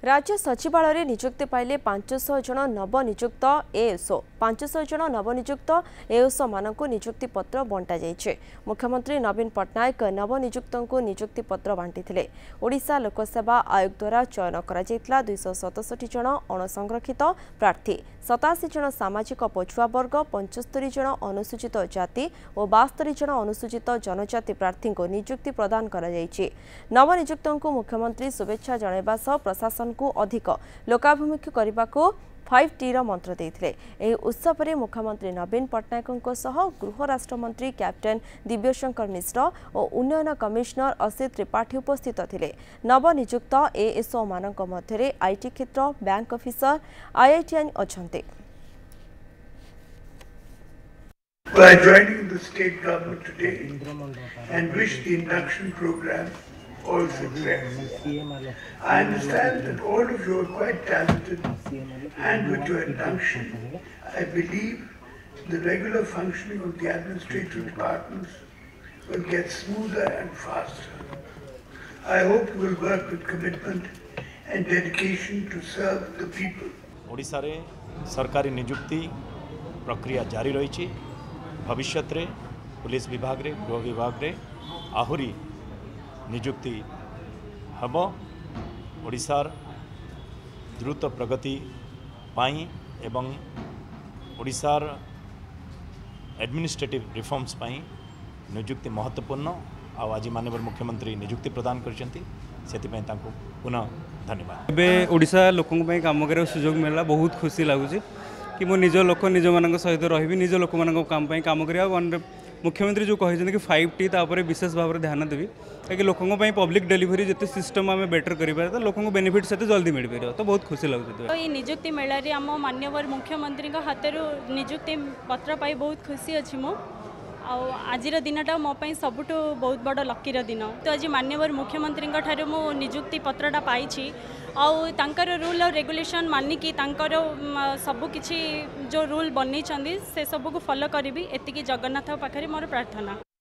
राज्य सचिवालय नियुक्ति पाइले 500 जन नवनियुक्त एएसओ 500 जन नवनियुक्त एएसओ मानक नियुक्ति पत्र बंटा जाइछे। मुख्यमंत्री नवीन पट्टनायक नवनियुक्त नियुक्ति पत्र बांटी ओडिशा लोकसेवा आयोग द्वारा चयन करा 267 जन अणसंरक्षित प्रार्थी 87 जन सामाजिक पछुआ वर्ग 75 जन अनुसूचित जाति और 72 जन अनुसूचित जनजाति प्रार्थी को नियुक्ति प्रदान करा जाइछे। नवनियुक्त मुख्यमंत्री शुभेच्छा जणाइबा सह प्रशासन को अधिक लोकाभिमुखी करने को 5T मंत्र देते। यह उत्सव में मुख्यमंत्री नवीन पट्टनायक गृह राष्ट्रमंत्री कैप्टेन दिव्यशंकर मिश्र और उन्नयन कमिश्नर असित त्रिपाठी उपस्थित थे। नवनियुक्त एएसओ मान मध्य आईटी क्षेत्र बैंक ऑफिसर IITian अच्छा। By joining the state government today and wish the induction program all success. I understand that all of you are quite talented, and with your induction, I believe the regular functioning of the administrative departments will get smoother and faster. I hope you will work with commitment and dedication to serve the people. Odisha रे सरकारी नियुक्ति प्रक्रिया जारी रही। भविष्य रे police विभाग रे गृह विभाग रे आहुरी नियुक्ति हम ओडिशार द्रुत प्रगति पाई एवं ओडिशार एडमिनिस्ट्रेटिव रिफॉर्म्स पाई नियुक्ति महत्वपूर्ण। आज माननीय मुख्यमंत्री नियुक्ति प्रदान करछंती सेतिपई तांको पुनः धन्यवाद। एबे ओडिशा लोकन पई काम करे सुयोग मिलला बहुत खुशी लागुची कि मो निज लोक निज मान सहित रही निज लोक मान काम पई काम करिया। मुख्यमंत्री जो कहते कि 5T तापर विशेष भाव में ध्यान देवी कि लोकों पब्लिक डेलीवरी जिते सिस्टम आम बेटर कर लोक बेनिफिट से जल्दी मिल पार तो बहुत खुशी लगे। तो ये नियुक्ति मेलार आम माननीय मुख्यमंत्री हाथ नियुक्ति पत्र पाई बहुत खुशी अच्छी मो आज दिनटा मोपाई सबुठ बहुत बड़ लकीर दिन। तो आज माननीय मुख्यमंत्री ठारे मो नियुक्ति पत्रटा पाई आउर रूल और रेगुलेशन मानिकी सबकि जो रूल बनी से सबको फॉलो करी एति जगन्नाथ पाखे मोर प्रार्थना।